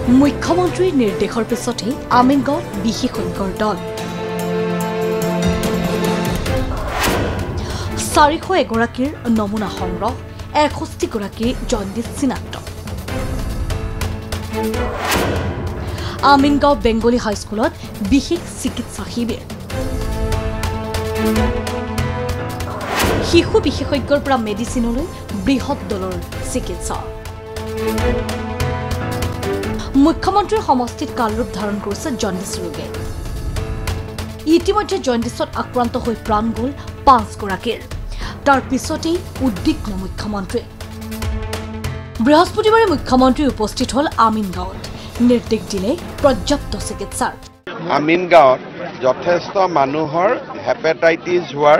মুখ্যমন্ত্ৰীৰ নিৰ্দেশৰ পিছতে আমিনগাঁৱত বিশেষজ্ঞৰ দল 400 এগৰাকীৰ নমুনা সংগ্ৰহ 61 গৰাকীৰ জণ্ডিছ চিনাক্ত আমিনগাঁও বেংগলী হাইস্কুলত বিশেষ চিকিৎসা শিবিৰ শিশু বিশেষজ্ঞৰ পৰা মেডিচিনলৈ বৃহৎ দলৰ চিকিৎসা মুখ্যমন্ত্ৰীৰ সমষ্টিত কালৰূপ ধাৰণ কৰিছে জণ্ডিছ ৰোগে ইতিমধ্যে জণ্ডিছত আক্ৰান্ত হৈ প্ৰাণ গ'ল 5 গৰাকীৰ তাৰ পিছতেই উদ্বিগ্ন মুখ্যমন্ত্ৰী বৃহস্পতিবাৰে মুখ্যমন্ত্ৰী উপস্থিত হল আমিনগাঁৱত নিৰ্দেশ দিলে পৰ্যাপ্ত চিকিৎসাৰ আমিনগাঁৱত যথেষ্ট মানুহৰ হেপাটাইটিছ হোৱাৰ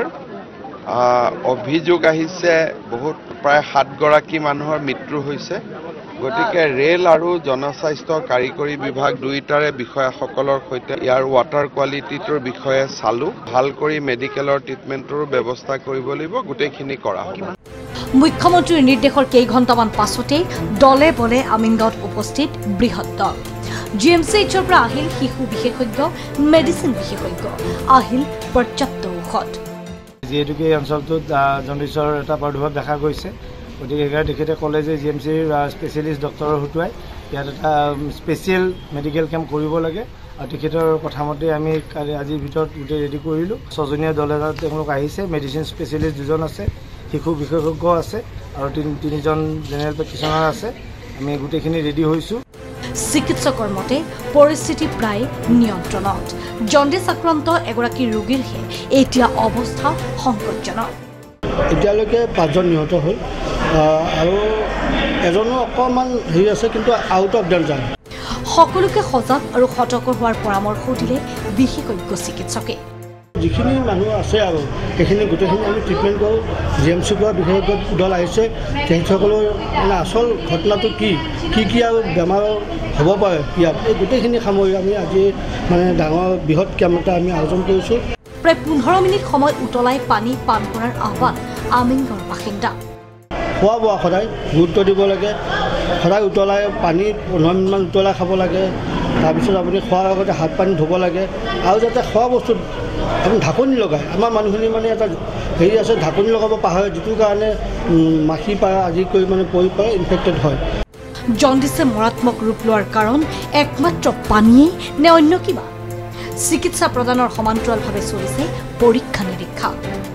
অভিযোগ আহিছে বহুত প্ৰায় 7 গৰাকী মানুহৰ মৃত্যু হৈছে গতিকে ৰেল আৰু জনস্বাস্থ্য কাৰিকৰী বিভাগ দুইটাৰে বিষয়াসকলৰ সৈতে ইয়াৰ ৱাটাৰ কোৱালিটিটোৰ বিষয়ে চালু ভাল কৰি মেডিকেলৰ ট্ৰিটমেণ্টৰ ব্যৱস্থা কৰিব লাগিব গোটেইখিনি কৰা হ'ব মুখ্যমন্ত্ৰীৰ নিৰ্দেশৰ কেইঘণ্টামান পাছতে দলে বলে আমিনগাঁৱত উপস্থিত বৃহৎ দল জিএমচিএইচৰ পৰা আহিল শিশু বিশেষজ্ঞ মেডিচিন বিশেষজ্ঞ আহিল পৰ্যাপ্ত ঔষধ যিহেতুকে এই অঞ্চলটোত জণ্ডিছৰ এটা প্ৰাদুৰ্ভাৱ দেখা গৈছে গতিকে তেখেতে ক'লে যে জিএমচিৰ স্পেচিয়েলিষ্ট ডক্টৰৰ হতুৱাই ইয়াত এটা স্পেচিয়েল মেডিকেল কেম্প কৰিব লাগে আৰু তেখেতৰ কথামতে আমি আজিৰ ভিতৰত গোটেই ৰেডি কৰিলোঁ 6জনীয়া দল এটা তেওঁলোক আহিছে মেডিচিন স্পেচিয়েলিষ্ট 2জন আছে শিশু বিশেষজ্ঞ আছে আৰু 3জন জেনেৰেল প্ৰেক্টিচনাৰ আছে আমি গোটেইখিনি ৰেডি হৈছোঁ চিকিৎসকৰ মতে পৰিস্থিতি প্ৰায় নিয়ন্ত্ৰণত জণ্ডিছ আক্ৰান্ত এগৰাকী ৰোগীৰহে এতিয়া অৱস্থা সংকটজনক এতিয়ালৈকে 5জন নিহত হ'ল আৰু এজনো অকণমান হেৰি আছে কিন্তু আউট অফ ডেঞ্জাৰ সকলোকে সজাগ আৰু সতৰ্ক হোৱাৰ পৰামৰ্শ দিলে বিশেষজ্ঞ চিকিৎসকে যিখিনি মানুহ আছে আৰু সেইখিনি গোটেইখিনি আমি ট্ৰিটমেণ্ট কৰোঁ জিএমচিৰ পৰা বিশেষজ্ঞ দল আহিছে তেখেতসকলৰ মানে আচল ঘটনাটো কি আৰু বেমাৰ হ'ব পাৰে ইয়াত এই গোটেইখিনি সামৰি আমি আজি মানে ডাঙৰ বৃহৎ কেম্প এটা আমি আয়োজন কৰিছোঁ প্ৰায় 15 মিনিট সময় উতলাই পানী পান কৰাৰ আহ্বান আমিনগাঁৱৰ বাসিন্দা খোৱা বোৱা সদায় গুৰুত্ব দিব লাগে সদায় উতলাই পানী 15 মিনিটমান উতলাই খাব লাগে তাৰপিছত আপুনি খোৱাৰ আগতে হাত পানী ধুব লাগে আৰু যাতে খোৱা বস্তুত আপুনি ঢাকনি লগায় আমাৰ মানুহখিনি মানে এটা হেৰি আছে ঢাকনি লগাব পাহৰে যিটো কাৰণে মাখি পৰা আদি কৰি মানে পৰি পাৰে ইনফেক্টেড হয় জণ্ডিছে মাৰাত্মক ৰূপ লোৱাৰ কাৰণ একমাত্ৰ পানীয়ে নে অন্য কিবা চিকিৎসা প্ৰদানৰ সমান্তৰালভাৱে চলিছে পৰীক্ষা নিৰীক্ষা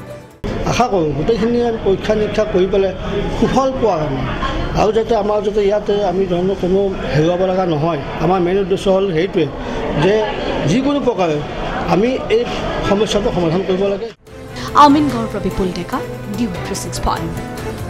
আশা কৰোঁ গোটেইখিনি আমি পৰীক্ষা নিৰীক্ষা কৰি পেলাই সুফল পোৱা আমি আৰু যাতে আমাৰ যাতে ইয়াতে আমি ধৰণৰ কোনো হেৰুৱাব লগা নহয় আমাৰ মেইন উদ্দেশ্য হ'ল সেইটোৱে যে যিকোনো প্ৰকাৰে আমি এই সমস্যাটো সমাধান কৰিব লাগে আমিনগাঁৱৰ পৰা বিপুল ডেকা DU 365